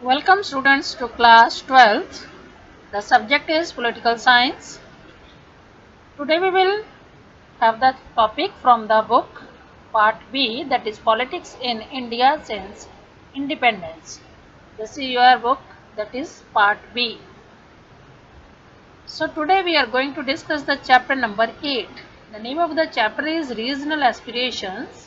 Welcome students to class 12th. The subject is political science. Today we will have the topic from the book part B, that is politics in India since independence. This is your book, that is part B. So today we are going to discuss the chapter number 8. The name of the chapter is Regional Aspirations.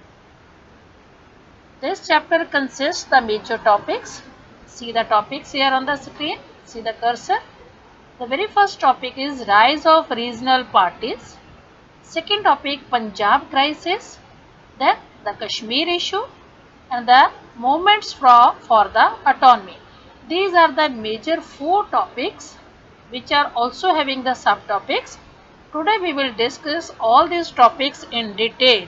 This chapter consists the major topics. See the topics here on the screen. See the cursor. The very first topic is rise of regional parties. Second topic, Punjab crisis. Then the Kashmir issue and the movements for the autonomy. These are the major 4 topics which are also having the subtopics. Today we will discuss all these topics in detail.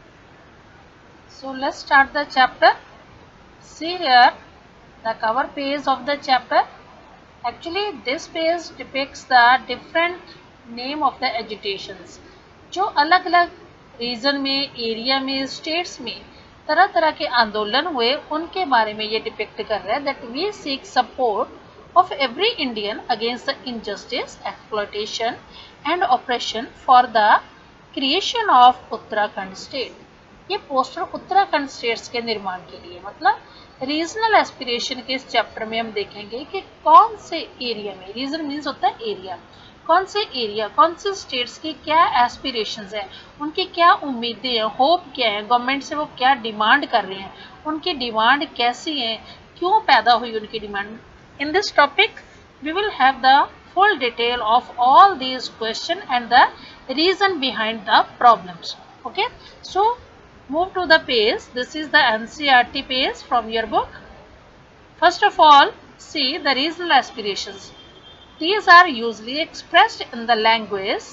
So let's start the chapter. See here the cover page of the chapter. Actually this page depicts the different name of the agitations. जो अलग अलग reason में, area में, states में तरह तरह के आंदोलन हुए उनके बारे में ये डिपिक्ट कर रहा है. That we seek support of every Indian against the injustice, exploitation and operation for the creation of Uttarakhand state. ये पोस्टर उत्तराखंड स्टेट्स के निर्माण के लिए, मतलब रीजनल एस्पिरेशन के इस चैप्टर में हम देखेंगे कि कौन से एरिया में, रीजन मीन्स होता है एरिया, कौन से एरिया, कौन से स्टेट्स की क्या एस्पिरेशंस हैं, उनकी क्या उम्मीदें हैं, होप क्या है, गवर्नमेंट से वो क्या डिमांड कर रहे हैं, उनकी डिमांड कैसी है, क्यों पैदा हुई उनकी demand. In this topic we will have the full detail of all these question and the reason behind the problems. Okay, so move to the page. This is the NCERT page from your book. First of all, see the regional aspirations. These are usually expressed in the language.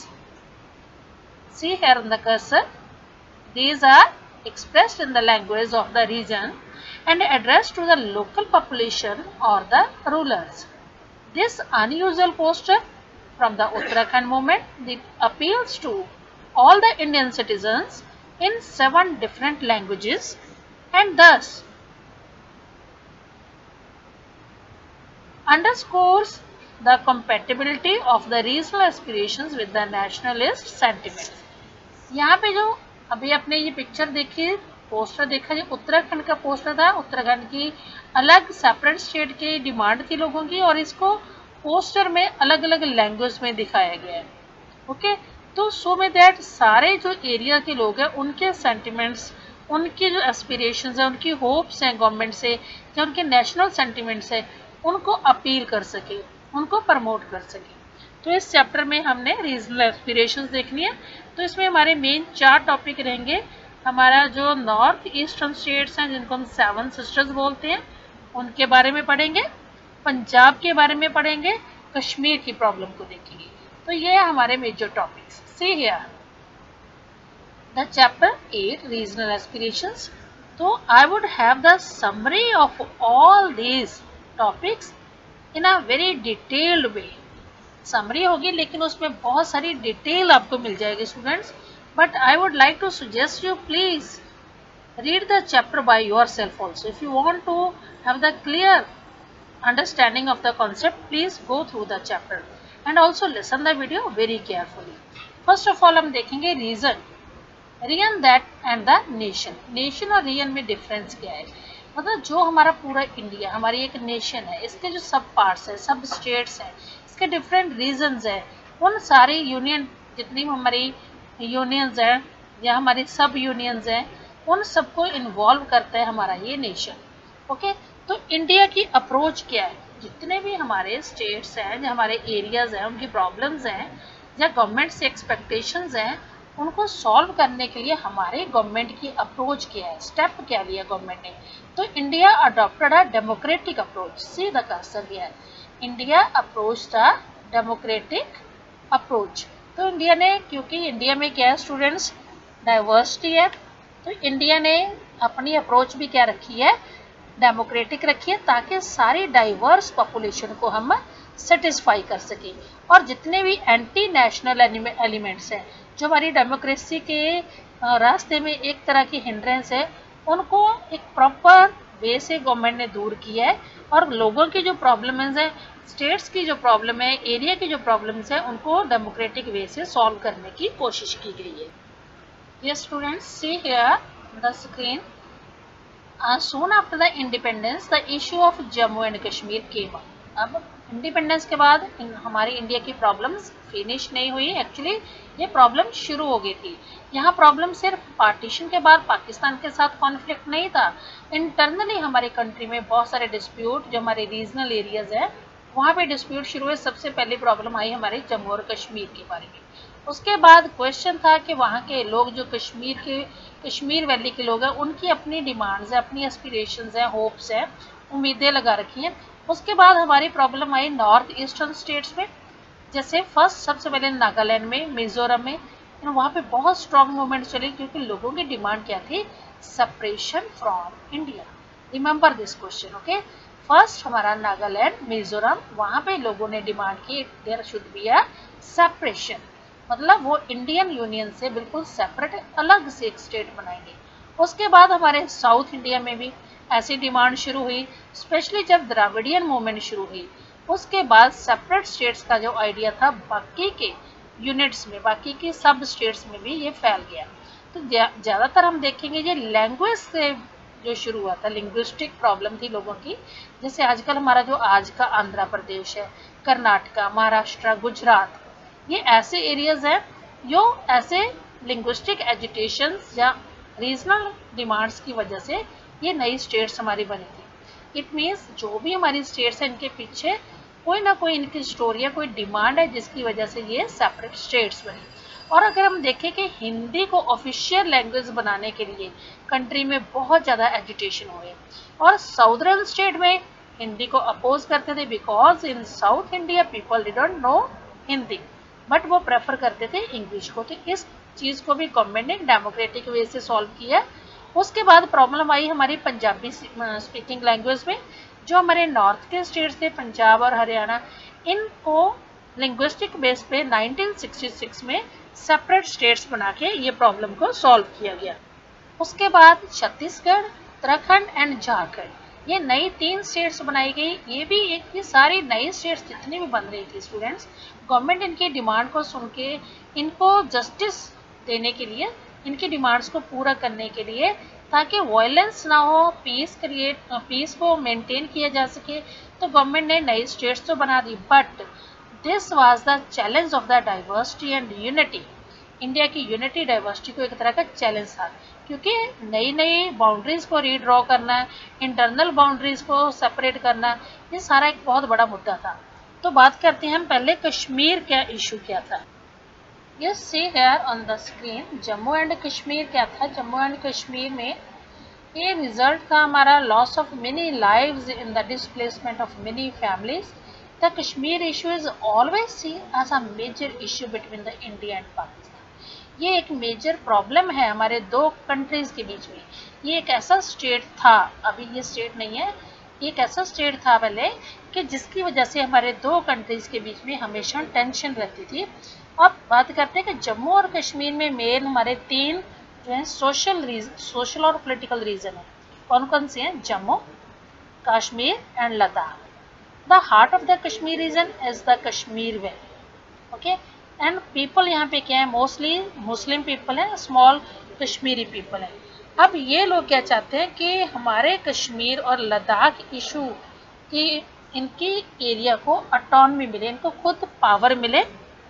See here on the cursor. These are expressed in the language of the region and addressed to the local population or the rulers. This unusual poster from the Uttarakhand movement appeals to all the Indian citizens in 7 different languages and thus underscores the compatibility of the regional aspirations with the nationalist sentiments. यहाँ पे जो अभी आपने ये picture देखी, poster देखा, ये उत्तराखंड का पोस्टर था. उत्तराखंड की अलग सेपरेट स्टेट की डिमांड थी लोगों की और इसको पोस्टर में अलग अलग लैंग्वेज में दिखाया गया है. ओके, तो सो में दैट सारे जो एरिया के लोग हैं उनके सेंटिमेंट्स, उनके जो एस्पिरेशंस हैं, उनकी होप्स हैं गवर्नमेंट से, या उनके नेशनल सेंटिमेंट्स हैं, उनको अपील कर सके, उनको प्रमोट कर सके. तो इस चैप्टर में हमने रीजनल एस्पिरेशंस देखनी है. तो इसमें हमारे मेन 4 टॉपिक रहेंगे. हमारा जो नॉर्थ ईस्टर्न स्टेट्स हैं जिनको हम 7 सिस्टर्स बोलते हैं उनके बारे में पढ़ेंगे, पंजाब के बारे में पढ़ेंगे, कश्मीर की प्रॉब्लम को देखेंगे. तो ये हमारे major topics. See here the chapter 8 regional aspirations. So I would have the summary of all these topics in a very detailed way. Summary होगी लेकिन उसमें बहुत सारी डिटेल आपको मिल जाएगी students. But I would like to suggest you please read the chapter by yourself also. If you want to have the clear understanding of the concept, please go through the chapter and also listen the video very carefully. First of all हम देखेंगे region, region that and the nation. Nation और region में difference क्या है, मतलब जो हमारा पूरा इंडिया, हमारी एक नेशन है, इसके जो सब पार्ट्स है, सब स्टेट्स हैं, इसके डिफरेंट रीजन्स हैं, उन सारी यूनियन, जितनी हमारी यूनियंस हैं या हमारी सब यूनियंस हैं, उन सबको इन्वॉल्व करता है हमारा ये नेशन. ओके, तो इंडिया की अप्रोच क्या है, जितने भी हमारे स्टेट्स हैं, जो हमारे एरियाज हैं, उनकी प्रॉब्लम्स हैं या गवर्नमेंट से एक्सपेक्टेशंस हैं, उनको सॉल्व करने के लिए हमारे गवर्नमेंट की अप्रोच क्या है, स्टेप क्या लिया गवर्नमेंट ने. तो India adopted a democratic approach. See the cursor here. India approach the democratic approach. तो इंडिया ने, क्योंकि इंडिया में क्या है स्टूडेंट्स, डाइवर्सिटी है, तो इंडिया ने अपनी अप्रोच भी क्या रखी है, डेमोक्रेटिक रखी है, ताकि सारी डाइवर्स पॉपुलेशन को हम सेटिस्फाई कर सके. और जितने भी एंटी नेशनल एलिमेंट्स हैं जो हमारी डेमोक्रेसी के रास्ते में एक तरह की हिंड्रेंस है, उनको एक प्रॉपर वे से गवर्नमेंट ने दूर किया है और लोगों की जो प्रॉब्लम्स है, स्टेट्स की जो प्रॉब्लम है, एरिया की जो प्रॉब्लम्स है, उनको डेमोक्रेटिक वे से सॉल्व करने की कोशिश की गई है। Yes students, see here the screen. Soon after the independence, the issue of Jammu and Kashmir came up. अब इंडिपेंडेंस के बाद हमारी इंडिया की प्रॉब्लम्स फिनिश नहीं हुई, एक्चुअली ये प्रॉब्लम शुरू हो गई थी। यहाँ प्रॉब्लम सिर्फ पार्टीशन के बाद पाकिस्तान के साथ कॉन्फ्लिक्ट नहीं था, इंटरनली हमारे कंट्री में बहुत सारे डिस्प्यूट, जो हमारे रीजनल एरियाज है वहाँ पे डिस्प्यूट शुरू हुए। सबसे पहली प्रॉब्लम आई हमारे जम्मू और कश्मीर के बारे में। उसके बाद क्वेश्चन था कि वहाँ के लोग जो कश्मीर वैली के लोग हैं, उनकी अपनी डिमांड्स है, अपनी एस्पिरेशंस हैं, होप्स हैं, उम्मीदें लगा रखी हैं। उसके बाद हमारी प्रॉब्लम आई नॉर्थ ईस्टर्न स्टेट्स में, जैसे फर्स्ट सबसे पहले नागालैंड में, मिजोरम में, वहाँ पे बहुत स्ट्रॉन्ग मूवमेंट चली क्योंकि लोगों की डिमांड क्या थी, separation from India. Remember this question, okay. First हमारा नागालैंड, मिजोरम, वहाँ पे लोगों ने डिमांड की there should be a separation, मतलब वो इंडियन यूनियन से बिल्कुल सेपरेट, अलग से एक स्टेट बनाएंगे। उसके बाद हमारे साउथ इंडिया में भी ऐसी डिमांड शुरू हुई, स्पेशली जब द्राविडियन मूवमेंट शुरू हुई। उसके बाद सेपरेट स्टेट्स का जो आइडिया था बाकी के यूनिट्स में, बाकी के सब स्टेट्स में भी ये फैल गया। तो ज़्यादातर हम देखेंगे ये लैंग्वेज से जो शुरू हुआ था, लिंग्विस्टिक प्रॉब्लम थी लोगों की। जैसे आजकल हमारा जो आज का आंध्र प्रदेश है, कर्नाटका, महाराष्ट्र, गुजरात, ये ऐसे एरियाज हैं जो ऐसे लिंग्विस्टिक एजुटेशंस या रीजनल डिमांड्स की वजह से ये नई स्टेट्स हमारी बनी थी। इट मीन्स जो भी हमारी स्टेट्स हैं, इनके पीछे कोई ना कोई इनकी स्टोरी है, कोई डिमांड है जिसकी वजह से ये सेपरेट स्टेट्स बनी। और अगर हम देखें कि हिंदी को ऑफिशियल लैंग्वेज बनाने के लिए कंट्री में बहुत ज़्यादा एजुटेशन हुए, और साउदर्न स्टेट में हिंदी को अपोज करते थे because in south India people didn't know Hindi, but वो प्रेफर करते थे इंग्लिश को। तो इस चीज़ को भी गवर्नमेंट ने डेमोक्रेटिक वे से सॉल्व किया। उसके बाद प्रॉब्लम आई हमारी पंजाबी स्पीकिंग लैंग्वेज में। जो हमारे नॉर्थ के स्टेट्स थे, पंजाब और हरियाणा, इनको लिंग्विस्टिक बेस पे 1966 में सेपरेट स्टेट्स बना के ये प्रॉब्लम को सॉल्व किया गया। उसके बाद छत्तीसगढ़, उत्तराखंड एंड झारखंड, ये नई 3 स्टेट्स बनाई गई। ये सारी नई स्टेट्स जितनी भी बन रही थी स्टूडेंट्स, गवर्नमेंट इनकी डिमांड को सुन के इनको जस्टिस देने के लिए, इनकी डिमांड्स को पूरा करने के लिए, ताकि वायलेंस ना हो, पीस को मेंटेन किया जा सके, तो गवर्नमेंट ने नई स्टेट्स तो बना दी। But this was the challenge of the diversity and unity. India की यूनिटी डाइवर्सिटी को एक तरह का चैलेंज था, क्योंकि नई नई बाउंड्रीज को रीड्रॉ करना, इंटरनल बाउंड्रीज को सेपरेट करना, ये सारा एक बहुत बड़ा मुद्दा था। तो बात करते हैं हम पहले कश्मीर का इशू क्या था। You see here on the screen, Jammu and Kashmir क्या था। जम्मू एंड कश्मीर में ये रिजल्ट था हमारा loss of many lives in the displacement of many families. The Kashmir issue is always seen as a major issue between the India and Pakistan. ये एक major problem है हमारे दो कंट्रीज के बीच में। ये एक ऐसा स्टेट था, अभी ये स्टेट नहीं है, एक ऐसा स्टेट था पहले कि जिसकी वजह से हमारे दो कंट्रीज के बीच में हमेशा टेंशन रहती थी। अब बात करते हैं कि जम्मू और कश्मीर में मेन हमारे 3 जो है सोशल और पॉलिटिकल रीजन है। कौन कौन से हैं? Jammu, Kashmir and Ladakh. The heart of the Kashmir region is the Kashmir valley, okay. And people यहाँ पे क्या है, मोस्टली मुस्लिम पीपल है, स्मॉल कश्मीरी पीपल है। अब ये लोग क्या चाहते हैं कि हमारे कश्मीर और लद्दाख इशू की, इनकी एरिया को ऑटोनॉमी मिले, इनको खुद पावर मिले।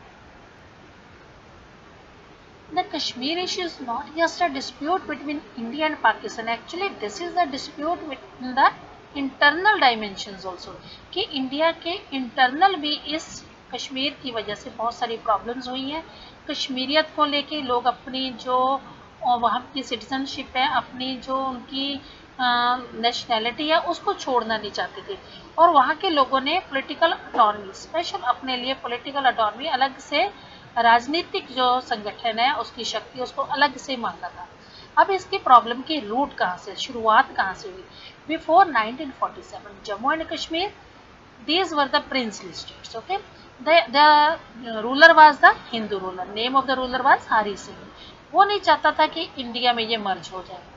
The Kashmir issue is not just a dispute between India and Pakistan. Actually, this is a dispute within the internal dimensions also. कि इंडिया के इंटरनल भी इस कश्मीर की वजह से बहुत सारी प्रॉब्लम्स हुई हैं। कश्मीरियत को लेके लोग अपनी जो वहाँ की सिटीजनशिप है, अपनी जो उनकी नेशनैलिटी है, उसको छोड़ना नहीं चाहते थे। और वहाँ के लोगों ने पॉलिटिकल ऑटोनॉमी, स्पेशल अपने लिए पॉलिटिकल ऑटोनॉमी, अलग से राजनीतिक जो संगठन है उसकी शक्ति, उसको अलग से मांगा था। अब इसकी प्रॉब्लम की रूट कहाँ से, शुरुआत कहाँ से हुई? Before 1947 Jammu and Kashmir, these were the princely states, okay. The ruler was the Hindu ruler. Name of the ruler was Hari Singh. वो नहीं चाहता था कि इंडिया में ये मर्ज हो जाए।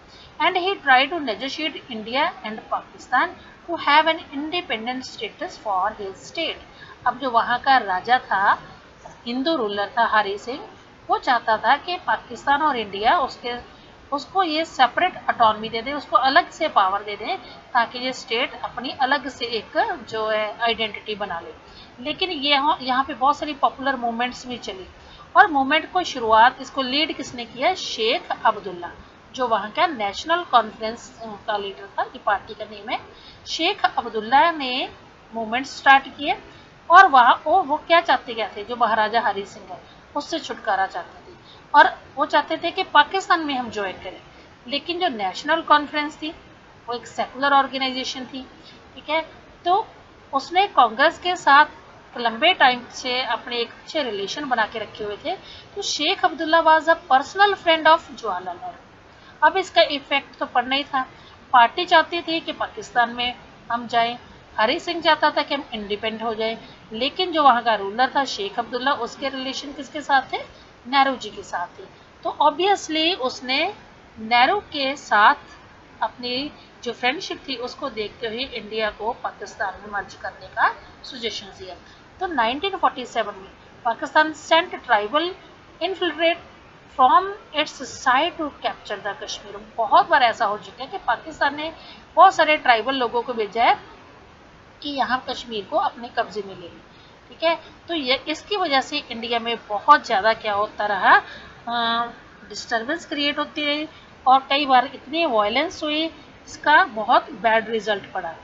and he tried to negotiate India and Pakistan to have an independent status for his state. अब जो वहाँ का राजा था, हिंदू रूलर था हरि सिंह, वो चाहता था कि पाकिस्तान और इंडिया उसको ये सेपरेट ऑटोनॉमी दे दे, उसको अलग से पावर दे दें, ताकि ये स्टेट अपनी अलग से एक जो है आइडेंटिटी बना ले। लेकिन ये यहाँ पे बहुत सारी पॉपुलर मूवमेंट्स भी चली, और मूवमेंट को शुरुआत इसको लीड किसने किया? शेख अब्दुल्ला, जो वहाँ का नेशनल कॉन्फ्रेंस का लीडर था, ये पार्टी का नेम है। शेख अब्दुल्ला ने मूवमेंट स्टार्ट किए, और वहाँ वो क्या चाहते क्या थे? जो महाराजा हरि सिंह है उससे छुटकारा चाहते थे, और वो चाहते थे कि पाकिस्तान में हम ज्वाइन करें। लेकिन जो नेशनल कॉन्फ्रेंस थी वो एक सेकुलर ऑर्गेनाइजेशन थी, ठीक है, तो उसने कांग्रेस के साथ लंबे टाइम से अपने एक अच्छे रिलेशन बना के रखे हुए थे। तो Sheikh Abdullah was a personal friend of Jawaharlal Nehru. अब इसका इफेक्ट तो पड़ना ही था। पार्टी चाहती थी कि पाकिस्तान में हम जाएं, हरि सिंह चाहता था कि हम इंडिपेंडेंट हो जाएं, लेकिन जो वहाँ का रूलर था शेख अब्दुल्ला, उसके रिलेशन किसके साथ थे? नेहरू जी के साथ थे। तो ऑब्वियसली उसने नेहरू के साथ अपनी जो फ्रेंडशिप थी उसको देखते हुए इंडिया को पाकिस्तान में मर्ज करने का सजेशन दिया। तो 1947 में Pakistan sent tribal infiltrate from its side to capture the Kashmir. बहुत बार ऐसा हो चुका है कि पाकिस्तान ने बहुत सारे ट्राइबल लोगों को भेजा है कि यहाँ कश्मीर को अपने कब्जे में ले लें, ठीक है। तो ये इसकी वजह से इंडिया में बहुत ज़्यादा क्या होता रहा, डिस्टर्बेंस क्रिएट होती रही, और कई बार इतनी वायलेंस हुई, इसका बहुत बैड रिजल्ट पड़ा।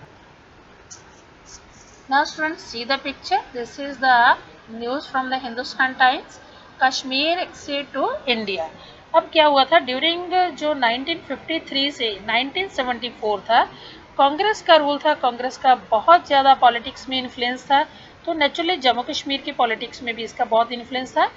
Now students, see the picture. This is the news from the Hindustan Times. Kashmir acceded to India. अब क्या हुआ था, ड्यूरिंग जो 1953 से 1974 था, कांग्रेस का रूल था, कांग्रेस का बहुत ज़्यादा पॉलिटिक्स में इन्फ्लुएंस था, तो नेचुरली जम्मू कश्मीर की पॉलिटिक्स में भी इसका बहुत इन्फ्लुएंस था।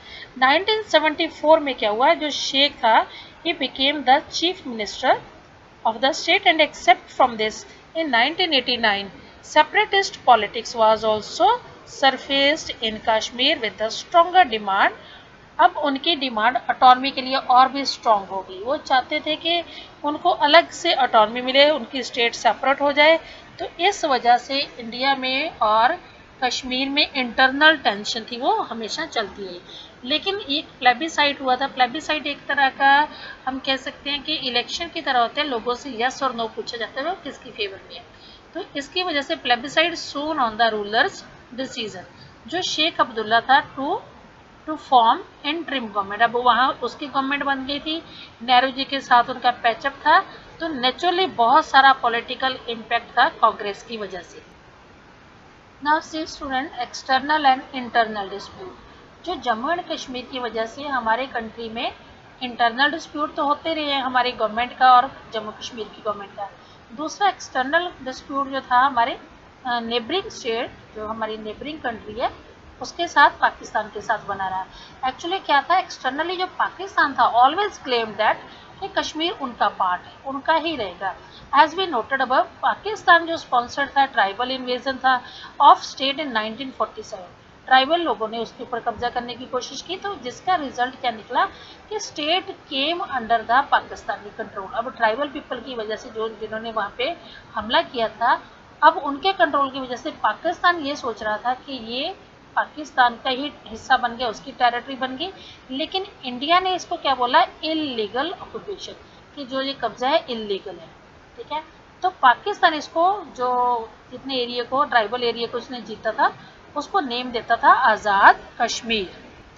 1974 में क्या हुआ, जो शेख था, he became the chief minister of the state, and except from this, in 1989, separatist politics was also surfaced in Kashmir with a stronger demand. अब उनकी डिमांड ऑटोनॉमी के लिए और भी स्ट्रांग हो गई। वो चाहते थे कि उनको अलग से ऑटोनॉमी मिले, उनकी स्टेट सेपरेट हो जाए। तो इस वजह से इंडिया में और कश्मीर में इंटरनल टेंशन थी, वो हमेशा चलती है। लेकिन एक प्लेबिसाइट हुआ था। प्लेबिसाइट एक तरह का हम कह सकते हैं कि इलेक्शन की तरह होते हैं, लोगों से यस और नो पूछा जाता है वो किसकी फेवर में है। तो इसकी वजह से plebiscite soon on the rulers decision, जो शेख अब्दुल्ला था टू फॉर्म इंटरिम गवर्नमेंट। अब वहाँ उसकी गवर्नमेंट बन गई थी, नेहरू जी के साथ उनका पैचअप था, तो नेचुरली बहुत सारा पॉलिटिकल इम्पैक्ट था कांग्रेस की वजह से। Now see student, external and internal dispute. जो जम्मू एंड कश्मीर की वजह से हमारे कंट्री में इंटरनल डिस्प्यूट तो होते रहे हैं, हमारी गवर्नमेंट का और जम्मू कश्मीर की गवर्नमेंट का। दूसरा एक्सटर्नल डिस्प्यूट जो था हमारे नेबरिंग स्टेट, जो हमारी नेबरिंग कंट्री है, उसके साथ पाकिस्तान के साथ बना रहा। एक्चुअली क्या था, एक्सटर्नली जो पाकिस्तान था ऑलवेज क्लेम दैट कि कश्मीर उनका पार्ट है, उनका ही रहेगा। As we noted above, Pakistan जो स्पॉन्सर्ड था ट्राइबल इन्वेजन था ऑफ स्टेट इन 1947। ट्राइबल लोगों ने उसके ऊपर कब्जा करने की कोशिश की, तो जिसका रिजल्ट क्या निकला कि state came under the Pakistani control. अब ट्राइबल पीपल की वजह से जिन्होंने वहाँ पे हमला किया था, अब उनके कंट्रोल की वजह से पाकिस्तान ये सोच रहा था कि ये पाकिस्तान का ही हिस्सा बन गया, उसकी टेरिटरी बन गई। लेकिन इंडिया ने इसको क्या बोला, इलीगल ऑक्यूपेशन, कि जो ये कब्जा है इलीगल है, ठीक है। तो पाकिस्तान इसको जो जितने एरिया को, ट्राइबल एरिया को उसने जीता था, उसको नेम देता था आज़ाद कश्मीर।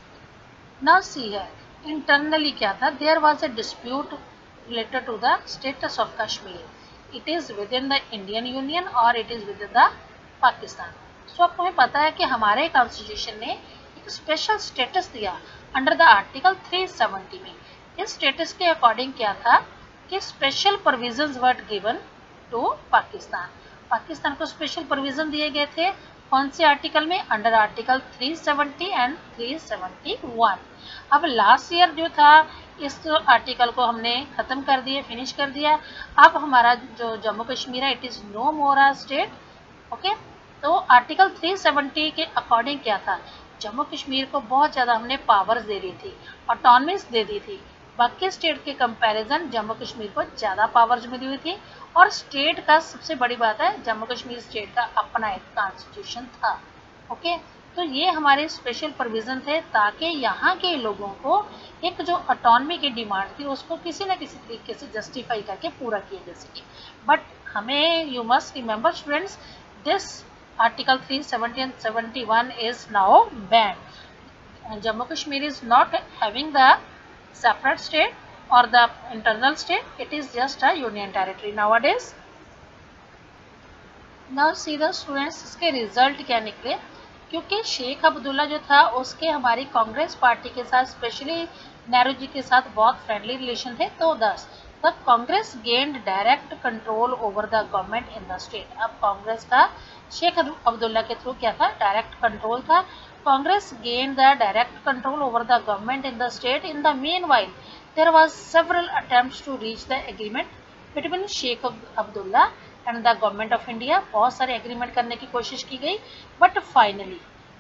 नाउ सी है इंटरनली क्या था, there was a dispute related to the status of Kashmir, it is within the Indian union और it is within the Pakistan. तो आपको पता है कि हमारे कॉन्स्टिट्यूशन ने एक स्पेशल स्टेटस दिया अंडर द आर्टिकल 370 में। इस स्टेटस के अकॉर्डिंग क्या था कि special provisions were given to Pakistan. Pakistan को स्पेशल प्रोविजन दिए गए थे, कौन से आर्टिकल में, अंडर आर्टिकल 370 एंड 371। अब लास्ट ईयर जो था इस आर्टिकल को हमने खत्म कर दिया, फिनिश कर दिया। अब हमारा जो जम्मू कश्मीर है, it is no more a state, okay. तो आर्टिकल 370 के अकॉर्डिंग क्या था, जम्मू कश्मीर को बहुत ज़्यादा हमने पावर्स दे दी थी, ऑटोनॉमीज दे दी थी, बाकी स्टेट के कंपैरिजन जम्मू कश्मीर को ज़्यादा पावर्स मिली हुई थी। और स्टेट का सबसे बड़ी बात है, जम्मू कश्मीर स्टेट का अपना एक कॉन्स्टिट्यूशन था। ओके, तो ये हमारे स्पेशल प्रोविज़न थे ताकि यहाँ के लोगों को एक जो ऑटोनॉमी की डिमांड थी उसको किसी न किसी तरीके से जस्टिफाई करके पूरा किया जा सके। बट हमें, you must remember students, this article 370 and 71 is now banned. Jammu Kashmir is not having the separate state or the internal state, it is just a union territory nowadays. Now see the students, इसके result क्या निकले, क्योंकि शेख अब्दुल्ला जो था उसके हमारी Congress party के साथ, स्पेशली नेहरू जी के साथ बहुत फ्रेंडली रिलेशन थे, तो thus the Congress gained direct control over the government in the state. अब कांग्रेस का शेख अब्दुल्ला के थ्रू क्या था, डायरेक्ट कंट्रोल था। Congress gained the direct control over the government in the state. In the meanwhile there was several attempts to reach the agreement between Sheikh Abdullah and the government of India. बहुत सारे agreement करने की कोशिश की गई, बट फाइनली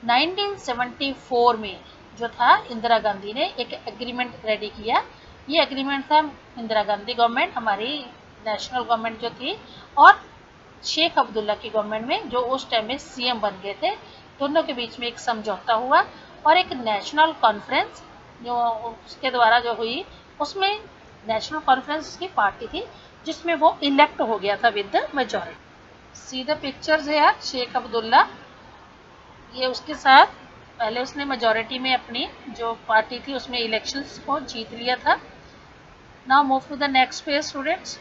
1974 में जो था इंदिरा गांधी ने एक एग्रीमेंट रेडी किया। ये एग्रीमेंट था इंदिरा गांधी गवर्नमेंट, हमारी नेशनल गवर्नमेंट जो थी, और शेख अब्दुल्ला की गवर्नमेंट में जो उस टाइम में सीएम बन गए थे, दोनों के बीच में एक समझौता हुआ और एक नेशनल कॉन्फ्रेंस जो उसके द्वारा जो हुई, उसमें नेशनल कॉन्फ्रेंस की पार्टी थी जिसमें वो इलेक्ट हो गया था with the majority. See the pictures है यार, शेख अब्दुल्ला, ये उसके साथ पहले उसने मेजॉरिटी में अपनी जो पार्टी थी उसमें इलेक्शंस को जीत लिया था। Now move to the next page students.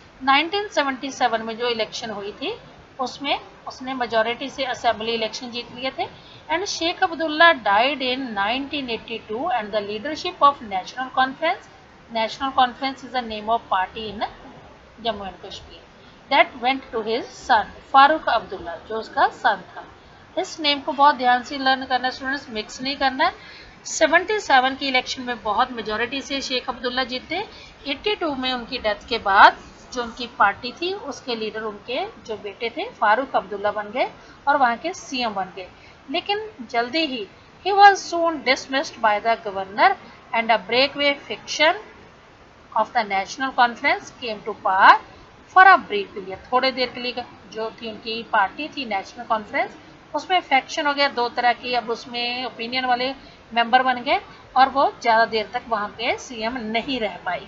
1977 में जो इलेक्शन हुई थी उसमें उसने मेजॉरिटी से असेंबली इलेक्शन जीत लिए थे। And Sheikh Abdullah died in 1982 and the leadership of national conference. National conference is the name of party in Jammu and Kashmir, that went to his son Farooq Abdullah, जो उसका सन था। इस नेम को बहुत ध्यान से लर्न करना स्टूडेंट्स, मिक्स नहीं करना है। 77 की इलेक्शन में बहुत मेजॉरिटी से शेख अब्दुल्ला जीते। 82 में उनकी डेथ के बाद जो उनकी पार्टी थी उसके लीडर उनके जो बेटे थे फारूक अब्दुल्ला बन गए और वहाँ के सीएम बन गए। लेकिन जल्दी ही was soon dismissed by the governor and a breakaway fiction of the national conference came to power for a brief period. थोड़े देर के लिए जो थी उनकी पार्टी थी नेशनल कॉन्फ्रेंस, उसमें फैक्शन हो गया दो तरह की। अब उसमें ओपिनियन वाले मेंबर बन गए और वो ज़्यादा देर तक वहाँ पे सीएम नहीं रह पाई।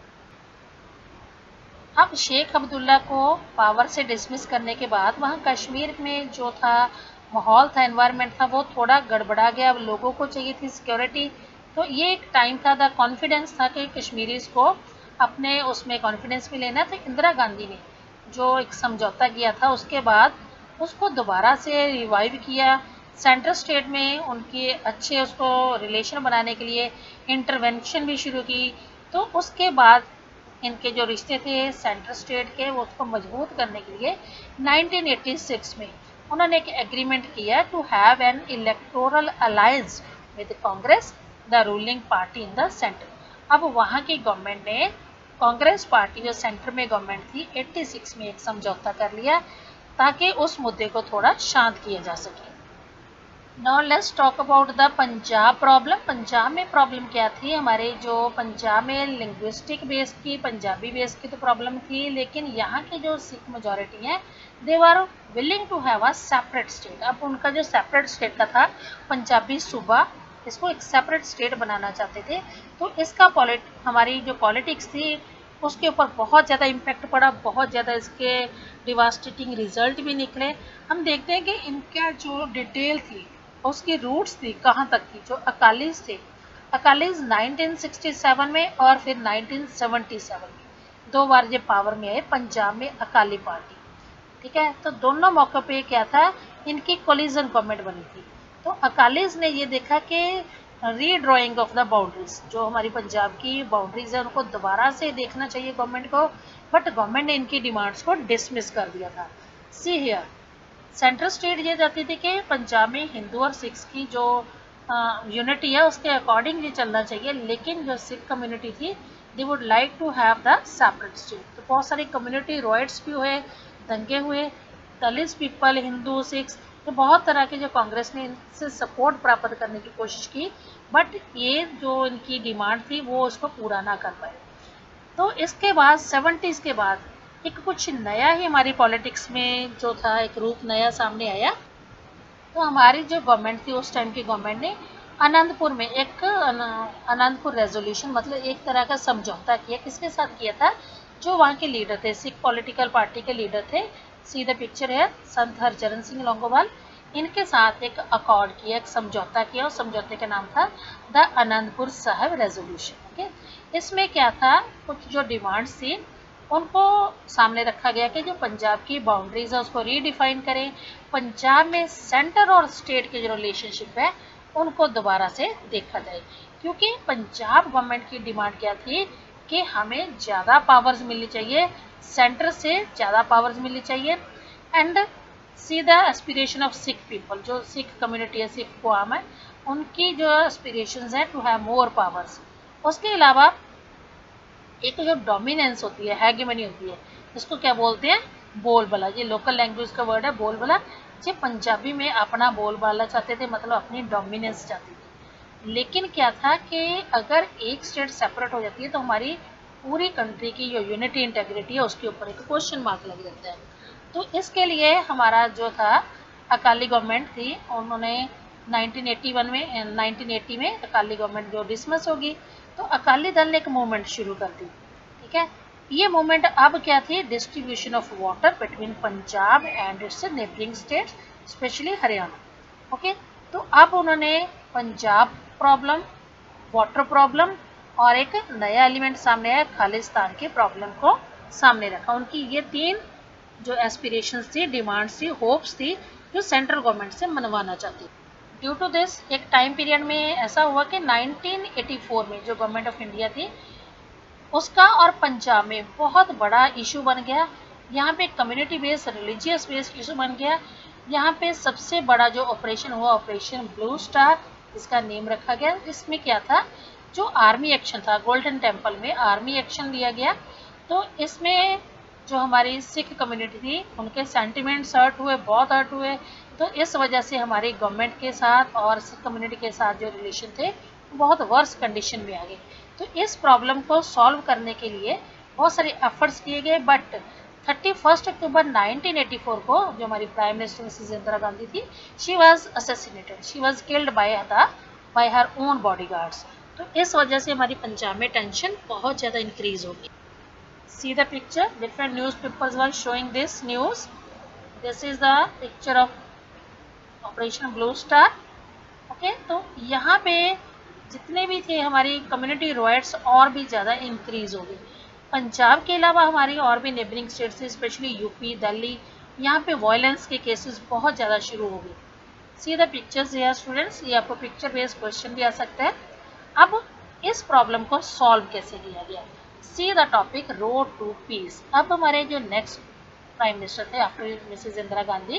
अब शेख अब्दुल्ला को पावर से डिसमिस करने के बाद वहाँ कश्मीर में जो था माहौल था, एनवायरनमेंट था, वो थोड़ा गड़बड़ा गया। अब लोगों को चाहिए थी सिक्योरिटी, तो ये एक टाइम था, द कॉन्फिडेंस था कि कश्मीरीज को अपने उसमें कॉन्फिडेंस में लेना। तो इंदिरा गांधी ने जो एक समझौता किया था उसके बाद उसको दोबारा से रिवाइव किया। सेंट्रल स्टेट में उनके अच्छे उसको रिलेशन बनाने के लिए इंटरवेंशन भी शुरू की। तो उसके बाद इनके जो रिश्ते थे सेंट्रल स्टेट के, वो उसको मजबूत करने के लिए 1986 में उन्होंने एक एग्रीमेंट किया to have an electoral alliance with Congress, the ruling party in the centre. अब वहाँ की गवर्नमेंट ने कांग्रेस पार्टी जो सेंटर में गवर्नमेंट थी 86 में एक समझौता कर लिया ताकि उस मुद्दे को थोड़ा शांत किया जा सके। Now let's talk about the Punjab problem. Punjab में प्रॉब्लम क्या थी, हमारे जो पंजाब में लिंग्विस्टिक बेस की, पंजाबी बेस की तो प्रॉब्लम थी, लेकिन यहाँ की जो सिख मेजॉरिटी है they were willing to have a separate state. अब उनका जो सेपरेट स्टेट का था पंजाबी सूबा, इसको एक सेपरेट स्टेट बनाना चाहते थे। तो इसका हमारी जो पॉलिटिक्स थी उसके ऊपर बहुत ज़्यादा इम्पैक्ट पड़ा, बहुत ज़्यादा इसके डिवास्टेटिंग रिजल्ट भी निकले। हम देखते हैं कि इनका जो डिटेल थी उसकी रूट्स थी कहाँ तक थी। जो अकालीज थे, अकालीज 1967 में और फिर 1977 में 2 बार ये पावर में आए पंजाब में अकाली पार्टी, ठीक है। तो दोनों मौक़ों पे क्या था, इनकी कोलिजन गवर्नमेंट बनी थी। तो अकालीज ने ये देखा कि रीड्रॉइंग ऑफ द बाउंड्रीज, जो हमारी पंजाब की बाउंड्रीज है उनको दोबारा से देखना चाहिए गवर्नमेंट को, बट गवर्नमेंट ने इनकी डिमांड्स को डिसमिस कर दिया था। सी हियर, सेंट्रल स्टेट ये चाहती थी कि पंजाब में हिंदू और सिख्स की जो यूनिटी है उसके अकॉर्डिंग ये चलना चाहिए, लेकिन जो सिख कम्युनिटी थी they would like to have the separate state. तो बहुत सारी कम्युनिटी रॉयट्स भी हुए, दंगे हुए, दलित पीपल, हिंदू, सिख्स तो बहुत तरह के जो कांग्रेस ने इनसे सपोर्ट प्राप्त करने की कोशिश की, बट ये जो इनकी डिमांड थी वो उसको पूरा ना कर पाए। तो इसके बाद 70s के बाद एक कुछ नया ही हमारी पॉलिटिक्स में जो था, एक रूप नया सामने आया। तो हमारी जो गवर्नमेंट थी उस टाइम की गवर्नमेंट ने आनंदपुर में एक आनंदपुर रेजोल्यूशन, मतलब एक तरह का समझौता किया। किसके साथ किया था? जो वहाँ के लीडर थे, सिख पॉलिटिकल पार्टी के लीडर थे, सी द पिक्चर है, संत हरचरण सिंह लौंगोवाल, इनके साथ एक अकॉर्ड किया, एक समझौता किया। उस समझौते का नाम था the Anandpur Sahib resolution. Okay, इसमें क्या था, कुछ जो डिमांड्स थी उनको सामने रखा गया कि जो पंजाब की बाउंड्रीज है उसको रीडिफाइन करें, पंजाब में सेंटर और स्टेट के जो रिलेशनशिप है उनको दोबारा से देखा जाए। क्योंकि पंजाब गवर्नमेंट की डिमांड क्या थी कि हमें ज़्यादा पावर्स मिलनी चाहिए, सेंटर से ज़्यादा पावर्स मिलनी चाहिए, and see the aspiration of Sikh people, जो सिख कम्युनिटी है, सिख कौम है, उनकी जो एस्पिरेशंस हैं टू हैव मोर पावर्स। उसके अलावा एक जो डोमिनेंस होती है, हैगेमनी होती है, इसको क्या बोलते हैं? बोलबाला। ये लोकल लैंग्वेज का वर्ड है बोलबाला। ये पंजाबी में अपना बोलबाला चाहते थे, मतलब अपनी डोमिनेंस चाहते थे। लेकिन क्या था कि अगर एक स्टेट सेपरेट हो जाती है तो हमारी पूरी कंट्री की जो यूनिटी इंटेग्रिटी है उसके ऊपर एक क्वेश्चन मार्क लग जाता है। तो इसके लिए हमारा जो था अकाली गवर्नमेंट थी, उन्होंने 1980 में अकाली गवर्नमेंट जो डिसमिस होगी तो अकाली दल ने एक मूवमेंट शुरू कर दी। ठीक है, ये मूवमेंट अब क्या थी? Distribution of water between Punjab and its neighbouring state, specially Haryana. Okay, तो अब उन्होंने पंजाब प्रॉब्लम, वाटर प्रॉब्लम और एक नया एलिमेंट सामने आया, खालिस्तान के प्रॉब्लम को सामने रखा। उनकी ये तीन जो एस्पिरेशंस थी, डिमांड्स थी, होप्स थी, जो सेंट्रल गवर्नमेंट से मनवाना चाहती। ड्यू टू दिस एक टाइम पीरियड में ऐसा हुआ कि 1984 में जो गवर्नमेंट ऑफ इंडिया थी उसका और पंजाब में बहुत बड़ा इशू बन गया। यहाँ पे community based, religious based issue बन गया। यहाँ पे सबसे बड़ा जो ऑपरेशन हुआ, ऑपरेशन ब्लू स्टार, इसका नेम रखा गया। इसमें क्या था? जो आर्मी एक्शन था, गोल्डन टेम्पल में आर्मी एक्शन लिया गया। तो इसमें जो हमारी सिख कम्युनिटी थी उनके सेंटिमेंट्स हर्ट हुए, बहुत हर्ट हुए। तो इस वजह से हमारी गवर्नमेंट के साथ और सिख कम्युनिटी के साथ जो रिलेशन थे बहुत वर्स कंडीशन में आ गए। तो इस प्रॉब्लम को सॉल्व करने के लिए बहुत सारे एफर्ट्स किए गए, बट 31 अक्टूबर 1984 को जो हमारी prime minister Mrs Indira Gandhi थी, she was assassinated, she was killed by her own bodyguards. तो इस वजह से हमारी पंजाब में टेंशन बहुत ज़्यादा इंक्रीज हो गई। See the picture, different newspapers were showing this news. This is the picture of operation blue star. Okay, तो यहाँ पे जितने भी थे हमारी कम्युनिटी राइट्स और भी ज़्यादा इंक्रीज हो गई। पंजाब के अलावा हमारी और भी नेबरिंग स्टेट्स से, स्पेशली यूपी, दिल्ली, यहाँ पे वायलेंस के केसेस बहुत ज़्यादा शुरू हो गए। See the pictures here students, ये आपको पिक्चर बेस्ड क्वेश्चन भी आ सकता है। अब इस प्रॉब्लम को सॉल्व कैसे किया गया? See the topic road to peace. अब हमारे जो नेक्स्ट प्राइम मिनिस्टर थे after Mrs Indira Gandhi,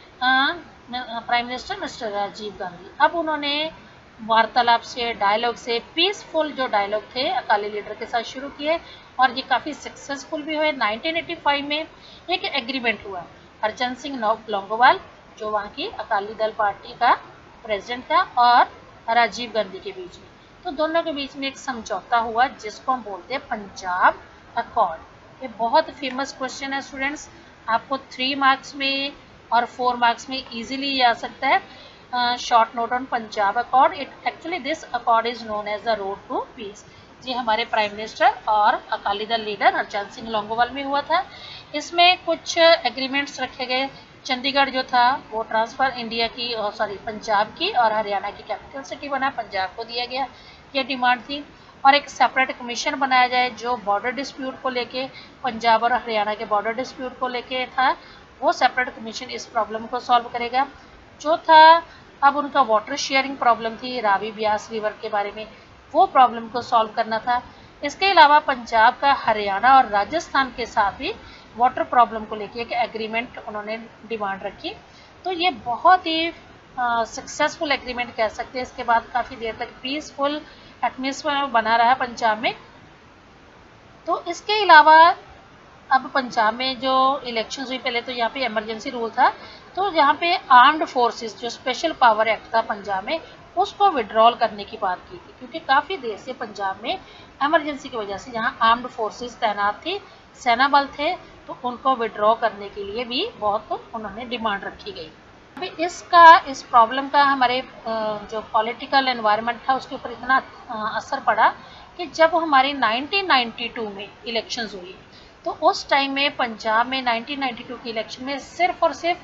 prime minister Mr Rajiv Gandhi, अब उन्होंने वार्तालाप से, डायलॉग से, पीसफुल जो डायलॉग थे अकाली लीडर के साथ शुरू किए और ये काफ़ी सक्सेसफुल भी हुए। 1985 में एक एग्रीमेंट हुआ, हरचंद सिंह लौंगोवाल जो वहाँ की अकाली दल पार्टी का प्रेसिडेंट था और राजीव गांधी के बीच में, तो दोनों के बीच में एक समझौता हुआ जिसको हम बोलते हैं पंजाब अकॉर्ड। ये बहुत फेमस क्वेश्चन है स्टूडेंट्स, आपको 3 मार्क्स में और 4 मार्क्स में इजीली आ सकता है। Short note on Punjab accord, it actually this accord is known as the road to peace. ये हमारे प्राइम मिनिस्टर और अकाली दल लीडर हरचंद सिंह लौंगोवाल में हुआ था। इसमें कुछ एग्रीमेंट्स रखे गए। चंडीगढ़ जो था वो ट्रांसफर इंडिया की, पंजाब की, और हरियाणा की कैपिटल सिटी बना, पंजाब को दिया गया, ये डिमांड थी। और एक सेपरेट कमीशन बनाया जाए जो बॉर्डर डिस्प्यूट को लेके, पंजाब और हरियाणा के बॉर्डर डिस्प्यूट को लेके था, वो सेपरेट कमीशन इस प्रॉब्लम को सॉल्व करेगा। जो था अब उनका वाटर शेयरिंग प्रॉब्लम थी, रावी ब्यास रिवर के बारे में, वो प्रॉब्लम को सॉल्व करना था। इसके अलावा पंजाब का हरियाणा और राजस्थान के साथ भी वाटर प्रॉब्लम को लेके एक एग्रीमेंट उन्होंने डिमांड रखी। तो ये बहुत ही सक्सेसफुल एग्रीमेंट कह सकते हैं। इसके बाद काफ़ी देर तक पीसफुल एटमॉस्फेयर बना रहा पंजाब में। तो इसके अलावा अब पंजाब में जो इलेक्शंस हुई, पहले तो यहाँ पे इमरजेंसी रूल था, तो यहाँ पे आर्म्ड फोर्सेस जो स्पेशल पावर एक्ट था पंजाब में, उसको विड्रॉल करने की बात की थी, क्योंकि काफ़ी देर से पंजाब में इमरजेंसी की वजह से यहाँ आर्म्ड फोर्सेस तैनात थी, सेना बल थे, तो उनको विड्रॉ करने के लिए भी बहुत उन्होंने डिमांड रखी गई। अभी इस प्रॉब्लम का हमारे जो पॉलिटिकल एनवायरनमेंट था उसके ऊपर इतना असर पड़ा कि जब हमारी 1992 में इलेक्शंस हुई, तो उस टाइम में पंजाब में 1992 की इलेक्शन में सिर्फ और सिर्फ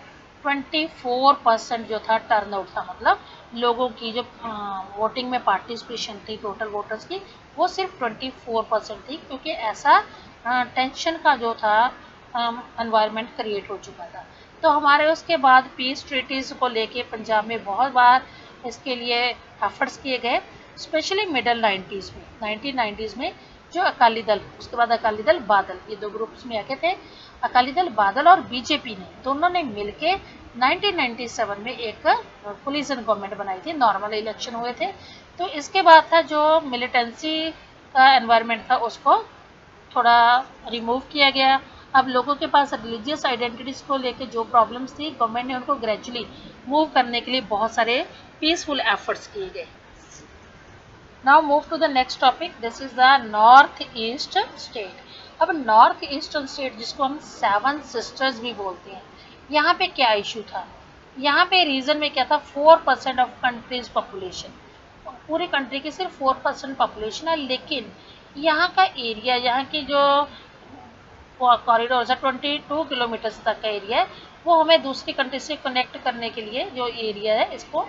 24% जो था टर्नआउट था, मतलब लोगों की जो वोटिंग में पार्टिसिपेशन थी टोटल वोटर्स की, वो सिर्फ 24% थी, क्योंकि ऐसा टेंशन का जो था एनवायरनमेंट क्रिएट हो चुका था। तो हमारे उसके बाद पीस ट्रीटीज़ को लेके पंजाब में बहुत बार इसके लिए एफर्ट्स किए गए, स्पेशली मिडल 90s में, 1990s में जो अकाली दल, उसके बाद अकाली दल बादल, ये दो ग्रुप्स में आके थे। अकाली दल बादल और बीजेपी ने दोनों ने मिलके 1997 में एक कोलिशन गवर्नमेंट बनाई थी, नॉर्मल इलेक्शन हुए थे। तो इसके बाद था जो मिलिटेंसी का एनवायरनमेंट था उसको थोड़ा रिमूव किया गया। अब लोगों के पास रिलीजियस आइडेंटिटीज को लेके जो प्रॉब्लम्स थी, गवर्नमेंट ने उनको ग्रेजुअली मूव करने के लिए बहुत सारे पीसफुल एफर्ट्स किए गए। Now move to the next topic, this is the north east state. अब नॉर्थ ईस्टर्न स्टेट जिसको हम 7 सिस्टर्स भी बोलते हैं, यहाँ पे क्या इशू था? यहाँ पे रीजन में क्या था, 4% ऑफ कंट्रीज पॉपुलेशन, पूरी कंट्री की सिर्फ 4% पॉपुलेशन है, लेकिन यहाँ का एरिया, यहाँ की जो कॉरिडोर है 22 किलोमीटर तक का एरिया है, वो हमें दूसरी कंट्री से कनेक्ट करने के लिए जो एरिया है, इसको